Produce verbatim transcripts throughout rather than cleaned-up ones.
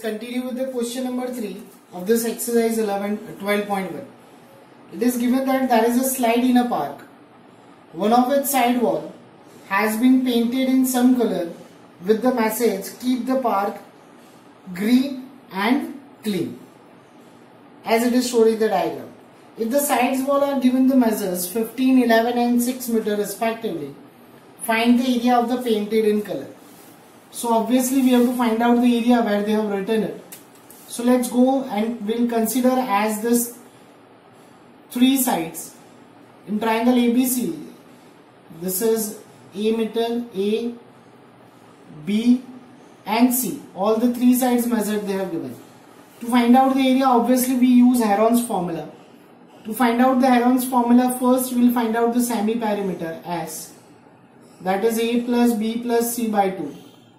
continue with the question number three of this exercise eleven twelve point one. It is given that there is a slide in a park. One of its side wall has been painted in some color with the message "Keep the park green and clean," as it is shown in the diagram. If the sides wall are given the measures fifteen, eleven and six meter respectively, find the area of the painted in color. So obviously we have to find out the area where they have written it. So let's go and we'll consider as this three sides in triangle A B C. This is A meter, A, B and C. All the three sides measured they have given. To find out the area, obviously we use Heron's formula. To find out the Heron's formula, first we will find out the semi-perimeter S, that is A plus B plus C by two.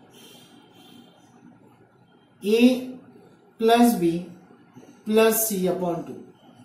A plus B plus C upon two.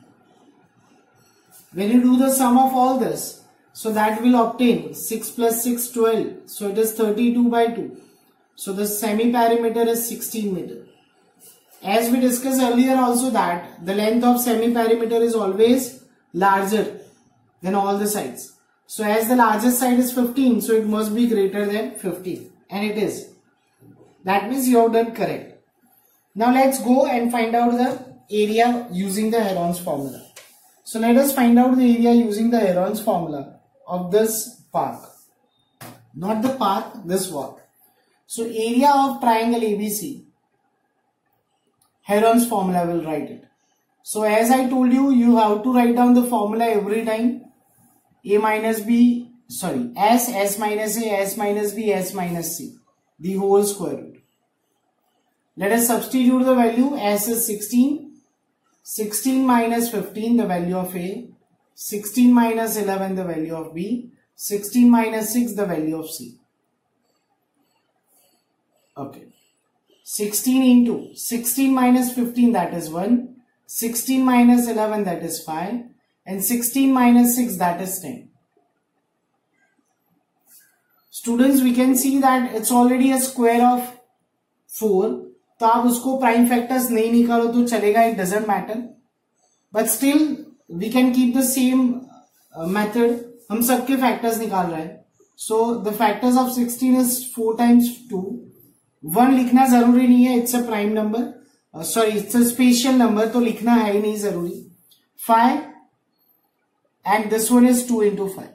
When you do the sum of all this, so that will obtain six plus six, twelve. So it is thirty-two by two. So the semi-perimeter is sixteen meter. As we discussed earlier also that the length of semi-perimeter is always larger than all the sides. So as the largest side is fifteen, so it must be greater than fifteen. And it is. That means you have done correct. Now let's go and find out the area using the Heron's formula. So let us find out the area using the Heron's formula of this park. Not the park, this walk. So area of triangle A B C, Heron's formula will write it. So as I told you, you have to write down the formula every time. A minus B, sorry, S, S minus A, S minus B, S minus C. The whole square root. Let us substitute the value. S is sixteen. sixteen minus fifteen, the value of A. sixteen minus eleven, the value of B. sixteen minus six, the value of C. Okay. sixteen into sixteen minus fifteen, that is one. sixteen minus eleven, that is five. And sixteen minus six, that is ten. Students, we can see that it's already a square of four. तो आप उसको prime factors नहीं निकालो तो चलेगा, it doesn't matter, but still we can keep the same method. हम सबके factors निकाल रहे हैं. So the factors of sixteen is four times two. One लिखना जरूरी नहीं है, it's a prime number, sorry it's a special number, तो लिखना है ही नहीं जरूरी. Five and this one is two into five.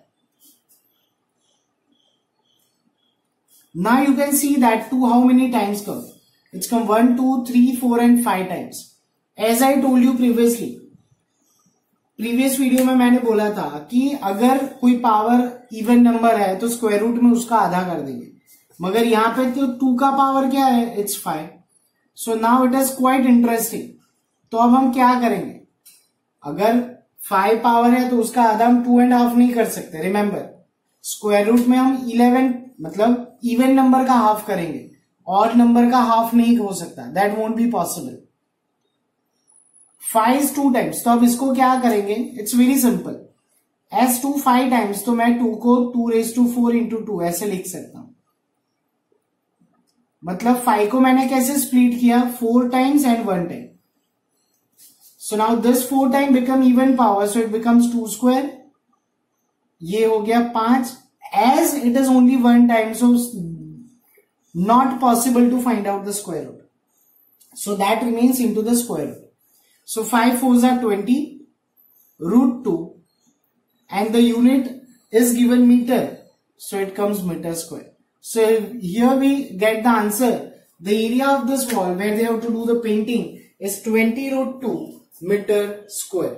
Now you can see that two how many times come. It's come one, two, three, four and five times. As I told you previously, previous video में मैंने बोला था कि अगर कोई power even number है तो square root में उसका आधा कर देंगे, मगर यहाँ पे तो टू का पावर क्या है, it's five. So now it is quite interesting. तो अब हम क्या करेंगे, अगर फाइव पावर है तो उसका आधा हम टू एंड हाफ नहीं कर सकते. रिमेंबर, स्क्वायर रूट में हम इलेवन मतलब इवन नंबर का हाफ करेंगे, और नंबर का हाफ नहीं हो सकता, that won't be possible. Five is two times, तो अब इसको क्या करेंगे, it's very simple. As two five times, तो मैं टू को two raise to four into two ऐसे लिख सकता हूं. मतलब फाइव को मैंने कैसे स्प्लिट किया, four times and one time. So now this four time become even power, so it becomes two square. ये हो गया पांच. As it is only one time, so not possible to find out the square root. So that remains into the square root. So five fours are twenty, root two, and the unit is given meter. So it comes meter square. So here we get the answer. The area of this wall where they have to do the painting is twenty root two meter square.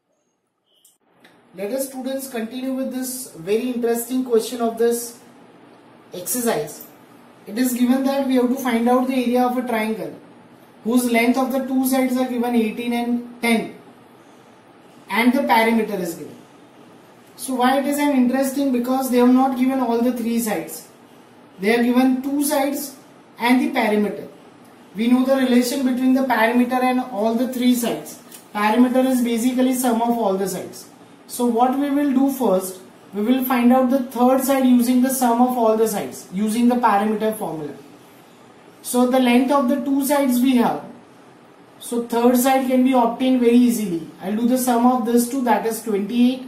Let us students continue with this very interesting question of this exercise. It is given that we have to find out the area of a triangle whose length of the two sides are given eighteen and ten and the perimeter is given. So why it is an interesting, because they have not given all the three sides. They have given two sides and the perimeter. We know the relation between the perimeter and all the three sides. Perimeter is basically sum of all the sides. So what we will do first, we will find out the third side using the sum of all the sides, using the perimeter formula. So the length of the two sides we have. So third side can be obtained very easily. I'll do the sum of this two, that is twenty-eight.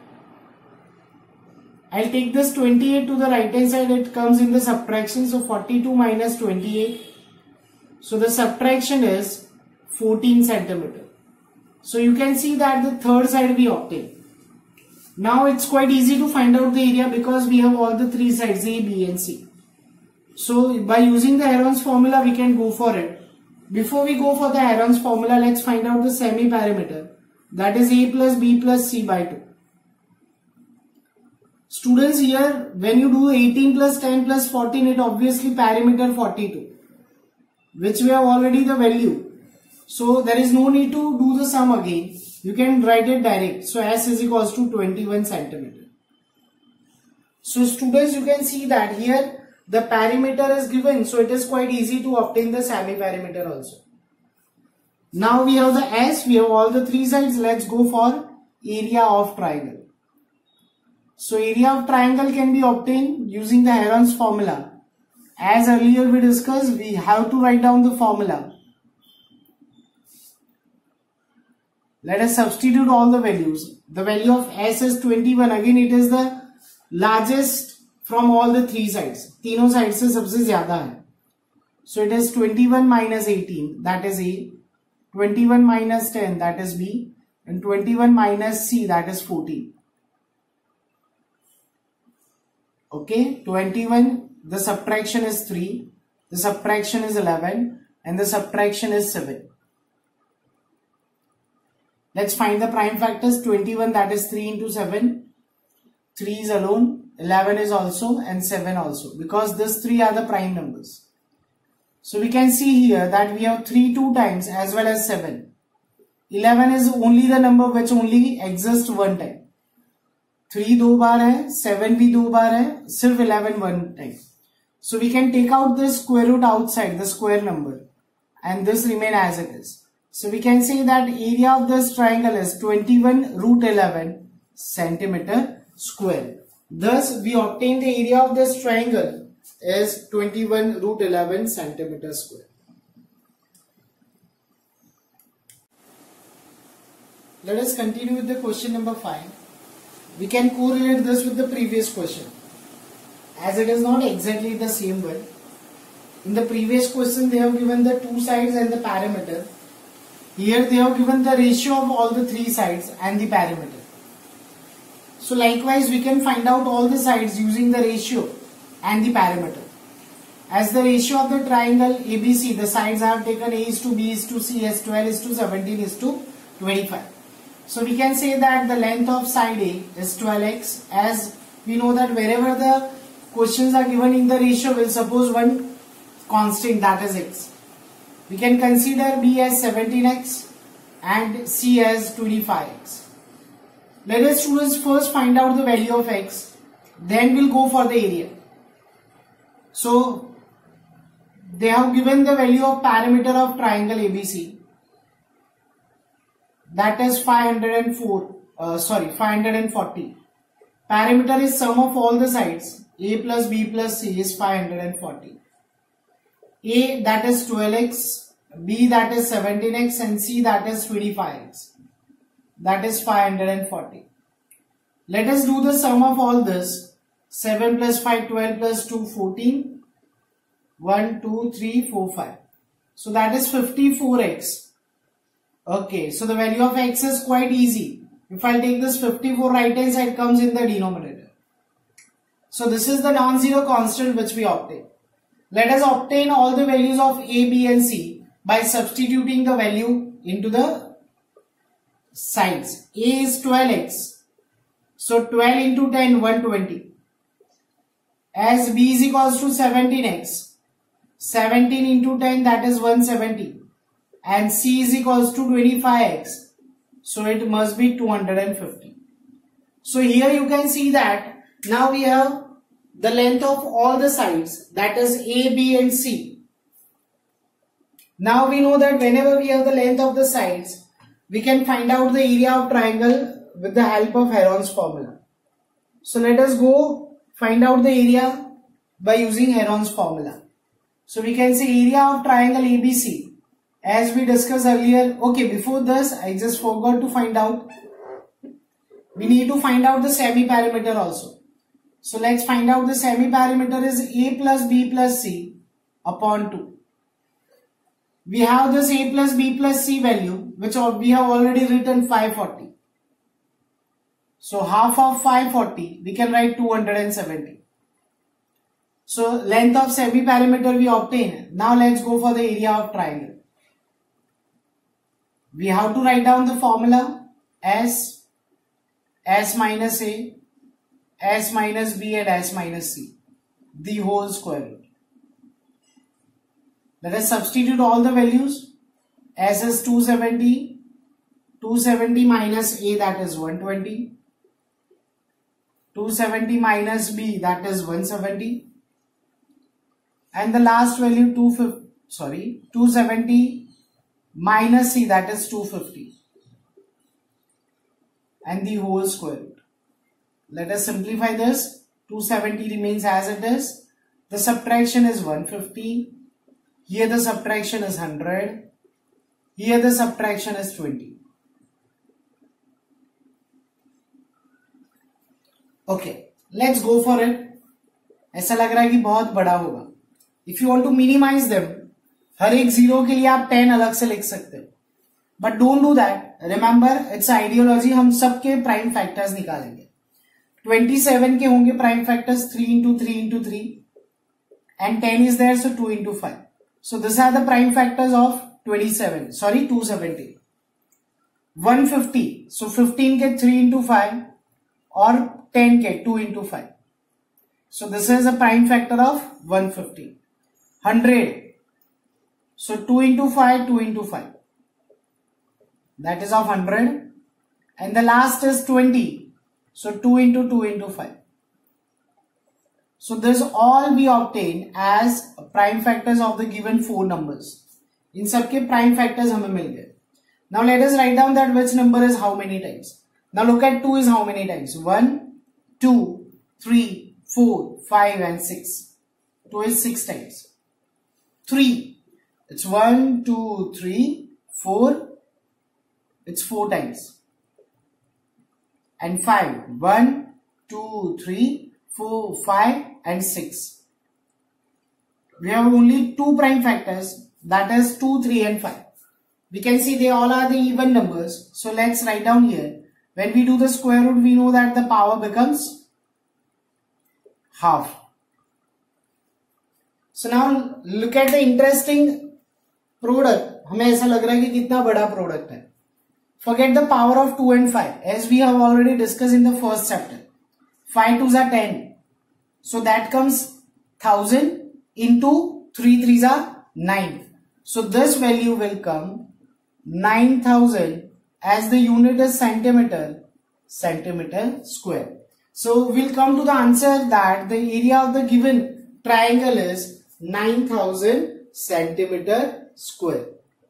I'll take this twenty-eight to the right hand side, it comes in the subtraction, so forty-two minus twenty-eight. So the subtraction is fourteen centimeter. So you can see that the third side we obtain. Now it's quite easy to find out the area because we have all the three sides A, B and C. So by using the Heron's formula we can go for it. Before we go for the Heron's formula, let's find out the semi-perimeter, that is A plus B plus C by two. Students, here when you do eighteen plus ten plus fourteen, it obviously perimeter forty-two, which we have already the value. So there is no need to do the sum again. You can write it direct. So S is equals to twenty-one centimeter. So students, you can see that here the perimeter is given. So it is quite easy to obtain the semi-perimeter also. Now we have the S. We have all the three sides. Let's go for area of triangle. So area of triangle can be obtained using the Heron's formula. As earlier we discussed, we have to write down the formula. Let us substitute all the values. The value of S is twenty-one. Again, it is the largest from all the three sides. तीनों sides से सबसे ज़्यादा है. So it is twenty-one minus eighteen, that is A. twenty-one minus ten, that is B. And twenty-one minus C, that is fourteen. Okay, twenty-one, the subtraction is three. The subtraction is eleven. And the subtraction is seven. Let's find the prime factors. twenty-one, that is three into seven. three is alone. eleven is also, and seven also, because these three are the prime numbers. So we can see here that we have three two times as well as seven. eleven is only the number which only exists one time. three दो बार है, seven भी दो बार है, सिर्फ eleven one time. So we can take out the square root outside, the square number, and this remain as it is. So we can say that area of this triangle is twenty-one root eleven centimeter square. Thus we obtain the area of this triangle is twenty-one root eleven centimeter square. Let us continue with the question number five. We can correlate this with the previous question, as it is not exactly the same one. In the previous question they have given the two sides and the perimeter. Here they have given the ratio of all the three sides and the perimeter. So likewise we can find out all the sides using the ratio and the perimeter. As the ratio of the triangle A B C, the sides I have taken A is to B is to C is twelve is to seventeen is to twenty-five. So we can say that the length of side A is twelve x, as we know that wherever the questions are given in the ratio, we'll suppose one constant, that is x. We can consider B as seventeen x and C as twenty-five x. Let us students first find out the value of x, then we'll go for the area. So they have given the value of perimeter of triangle A B C, that is five hundred four, uh, sorry five hundred forty. Perimeter is sum of all the sides. A plus B plus C is five hundred forty. A, that is twelve x, B, that is seventeen x, and C, that is twenty-five x. That is five hundred forty. Let us do the sum of all this. seven plus five, twelve plus two, fourteen. one, two, three, four, five. So that is fifty-four x. Okay, so the value of x is quite easy. If I take this fifty-four, right hand side comes in the denominator. So this is the non-zero constant which we obtain. Let us obtain all the values of A, B and C by substituting the value into the sides. A is twelve x. So twelve into ten, one hundred twenty. As B is equals to seventeen x. seventeen into ten, that is one hundred seventy. And C is equals to twenty-five x. So it must be two hundred fifty. So here you can see that now we have the length of all the sides, that is A, B and C. Now we know that whenever we have the length of the sides, we can find out the area of triangle with the help of Heron's formula. So let us go find out the area by using Heron's formula. So we can say area of triangle A B C as we discussed earlier. Okay, before this I just forgot to find out. We need to find out the semi-perimeter also. So let's find out the semi-perimeter is A plus B plus C upon two. We have this A plus B plus C value which we have already written five forty. So half of five forty we can write two hundred seventy. So length of semi-perimeter we obtain. Now let's go for the area of triangle. We have to write down the formula S, S minus A, S minus B and S minus C, the whole square root. Let us substitute all the values. S is two seventy, two seventy minus A, that is one twenty, two seventy minus B, that is one seventy, and the last value two fifty, sorry, two seventy minus C, that is two fifty, and the whole square root. Let us simplify this. two seventy remains as it is. The subtraction is one fifty. Here the subtraction is one hundred. Here the subtraction is twenty. Okay, let's go for it. ऐसा लग रहा है कि बहुत बड़ा होगा. If you want to minimize them, हर एक zero के लिए आप टेन अलग से लिख सकते हो. But don't do that. Remember, it's ideology. हम सबके प्राइम फैक्टर्स निकालेंगे. twenty-seven के होंगे prime factors three into three into three, and ten is there, so two into five. So these are the prime factors of twenty-seven. Sorry, two seventy. one fifty. So fifteen के three into five और ten के two into five. So this is a prime factor of one fifty. one hundred. So two into five, two into five. That is of one hundred. And the last is twenty. So two into two into five. So this all we obtain as prime factors of the given four numbers. In सबके prime factors हमें मिल गए. Now let us write down that which number is how many times. Now look at two is how many times. one, two, three, four, five and six. two is six times. three. It's one, two, three, four. It's four times. And five. one, two, three, four, five and six. We have only two prime factors, that is two, three and five. We can see they all are the even numbers. So let's write down here. When we do the square root, we know that the power becomes half. So now look at the interesting product. हमें ऐसा लग रहा है कि कितना बड़ा product है. Forget the power of two and five, as we have already discussed in the first chapter. five twos are ten. So that comes one thousand into three threes are nine. So this value will come nine thousand, as the unit is centimeter, centimeter square. So we'll come to the answer that the area of the given triangle is nine thousand centimeter square.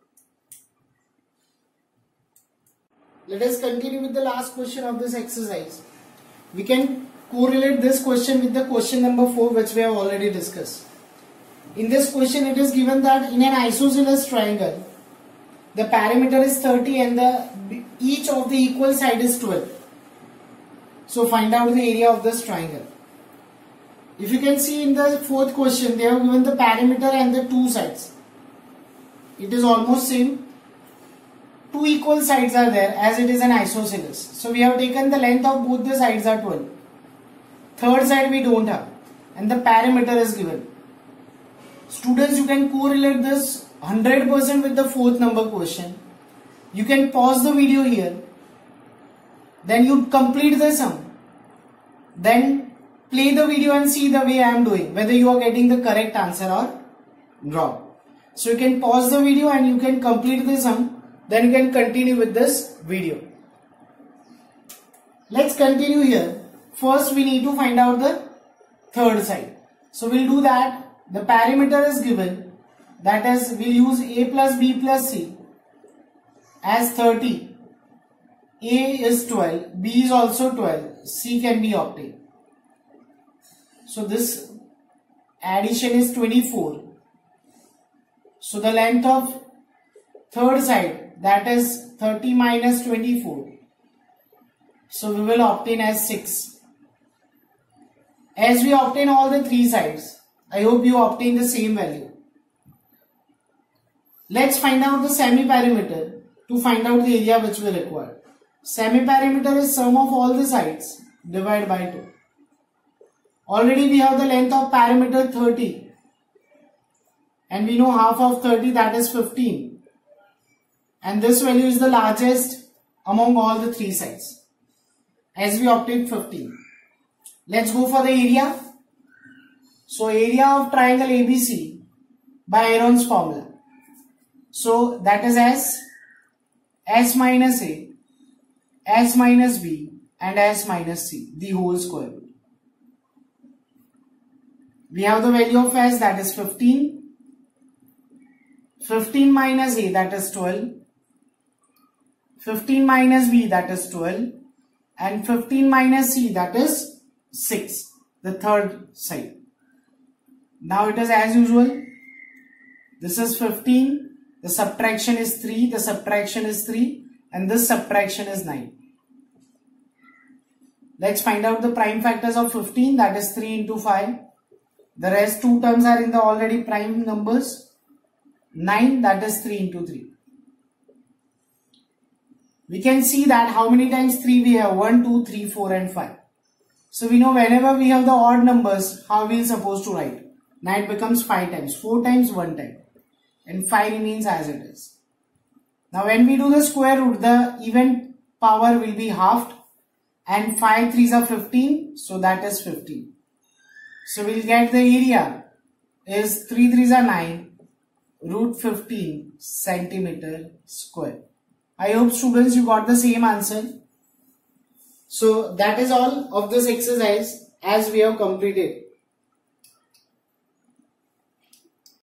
Let us continue with the last question of this exercise. We can correlate this question with the question number four, which we have already discussed. In this question it is given that in an isosceles triangle the perimeter is thirty and the each of the equal side is twelve. So find out the area of this triangle. If you can see in the fourth question, they have given the perimeter and the two sides. It is almost same. Two equal sides are there as it is an isosceles. So we have taken the length of both the sides are twelve. Third side we don't have, and the perimeter is given. Students, you can correlate this one hundred percent with the fourth number question. You can pause the video here. Then you complete the sum. Then play the video and see the way I am doing, whether you are getting the correct answer or wrong. So you can pause the video and you can complete the sum. Then you can continue with this video. Let's continue here. First we need to find out the third side. So we'll do that. The perimeter is given. That is, we'll use A plus B plus C as thirty. A is twelve. B is also twelve. C can be obtained. So this addition is twenty-four. So the length of third side, that is thirty minus twenty-four. So we will obtain as six. As we obtain all the three sides, I hope you obtain the same value. Let's find out the semi-perimeter to find out the area which we require. Semi-perimeter is sum of all the sides divided by two. Already we have the length of perimeter thirty. And we know half of thirty, that is fifteen. And this value is the largest among all the three sides. As we obtained fifteen. Let's go for the area. So area of triangle A B C by Aaron's formula. So that is as S minus A, S minus B and S minus C, the whole square root. We have the value of S, that is fifteen. fifteen minus A, that is twelve. fifteen minus B, that is twelve. And fifteen minus C, that is six, the third side. Now it is as usual. This is fifteen. The subtraction is three. The subtraction is three. And this subtraction is nine. Let's find out the prime factors of fifteen. That is three into five. The rest two terms are in the already prime numbers. nine, that is three into three. We can see that how many times three we have. one, two, three, four and five. So we know whenever we have the odd numbers, how we are supposed to write. Now it becomes five times. four times, one time. And five remains as it is. Now when we do the square root, the even power will be halved. And five threes are fifteen. So that is fifteen. So we'll get the area is three threes are nine. Root fifteen centimeter square. I hope students you got the same answer. So that is all of this exercise as we have completed.